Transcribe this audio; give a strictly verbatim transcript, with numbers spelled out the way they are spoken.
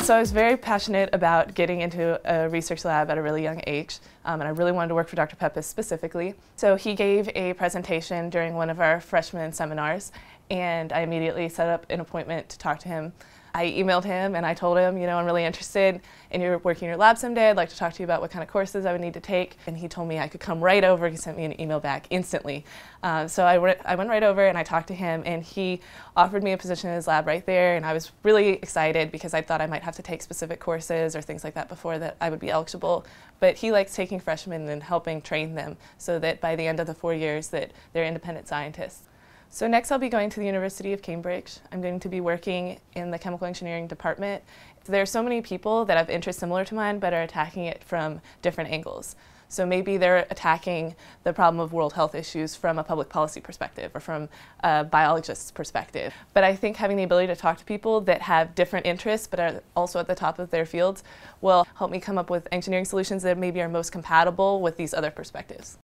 So I was very passionate about getting into a research lab at a really young age, um, and I really wanted to work for Doctor Peppis specifically. So he gave a presentation during one of our freshman seminars, and I immediately set up an appointment to talk to him. I emailed him and I told him, you know, I'm really interested in your working in your lab someday. I'd like to talk to you about what kind of courses I would need to take. And he told me I could come right over. He sent me an email back instantly. Uh, so I, I went right over and I talked to him, and he offered me a position in his lab right there. And I was really excited because I thought I might have to take specific courses or things like that before that I would be eligible. But he likes taking freshmen and helping train them so that by the end of the four years that they're independent scientists. So next I'll be going to the University of Cambridge. I'm going to be working in the chemical engineering department. There are so many people that have interests similar to mine but are attacking it from different angles. So maybe they're attacking the problem of world health issues from a public policy perspective or from a biologist's perspective. But I think having the ability to talk to people that have different interests but are also at the top of their fields will help me come up with engineering solutions that maybe are most compatible with these other perspectives.